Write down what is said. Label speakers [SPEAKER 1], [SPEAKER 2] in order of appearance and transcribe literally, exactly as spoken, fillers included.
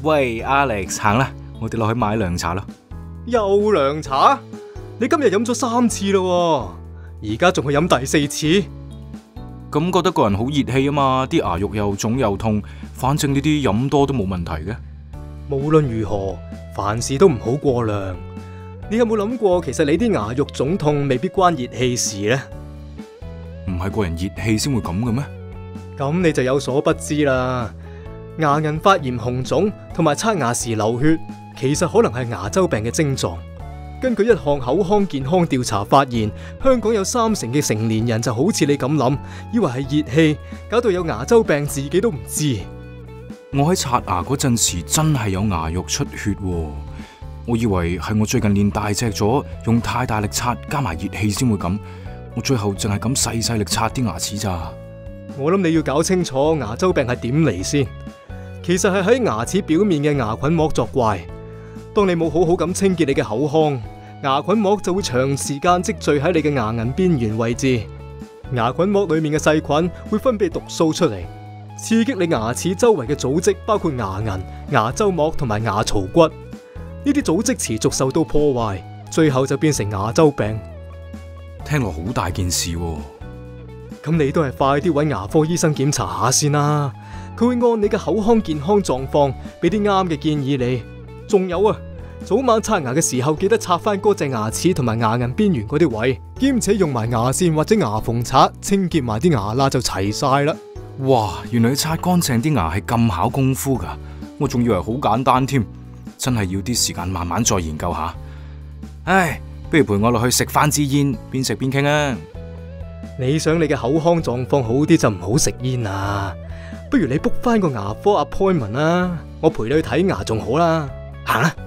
[SPEAKER 1] 喂 ，Alex， 行啦，我哋落去買涼茶啦。
[SPEAKER 2] 又涼茶？你今日飲咗三次啦，而家仲去飲第四次？
[SPEAKER 1] 咁覺得個人好熱氣啊嘛，啲牙肉又腫又痛，反正呢啲飲多都冇問題嘅。
[SPEAKER 2] 無論如何，凡事都唔好過量。你有冇諗過，其實你啲牙肉腫痛未必關熱氣事呢？
[SPEAKER 1] 唔係個人熱氣先會咁嘅咩？
[SPEAKER 2] 咁你就有所不知啦。牙齦發炎紅腫同埋刷牙時流血，其實可能係牙周病嘅症狀。根據一項口腔健康調查發現，香港有三成嘅成年人就好似你咁諗，以為係熱氣，搞到有牙周病自己都唔知。
[SPEAKER 1] 我喺刷牙嗰陣時真係有牙肉出血喎，我以為係我最近練大隻咗，用太大力刷加埋熱氣先會咁，我最後淨係咁細細力刷啲牙齒咋。
[SPEAKER 2] 我諗你要搞清楚牙周病係點嚟先，其實係喺牙齒表面嘅牙菌膜作怪。當你冇好好咁清潔你嘅口腔，牙菌膜就會長時間積聚喺你嘅牙齦邊緣位置。牙菌膜裏面嘅細菌會分泌毒素出嚟，刺激你牙齒周圍嘅組織，包括牙齦、牙周膜同埋牙槽骨。呢啲組織持續受到破壞，最後就變成牙周病。
[SPEAKER 1] 聽落好大件事喎。
[SPEAKER 2] 咁你都係快啲搵牙科醫生檢查下先啦，佢會按你嘅口腔健康狀況俾啲啱嘅建議你。仲有啊，早晚刷牙嘅時候記得刷翻嗰隻牙齒同埋牙齦邊緣嗰啲位，兼且用埋牙線或者牙縫刷清潔埋啲牙罅就齊晒啦。
[SPEAKER 1] 哇，原來你刷乾淨啲牙係咁考功夫噶，我仲以為好簡單添，真係要啲時間慢慢再研究下。唉，不如陪我落去食翻支煙，邊食邊傾啊！
[SPEAKER 2] 你想你嘅口腔狀況好啲就唔好食煙啊，不如你 book 翻個牙科 appointment 啦，我陪你去睇牙仲好啦。行啦。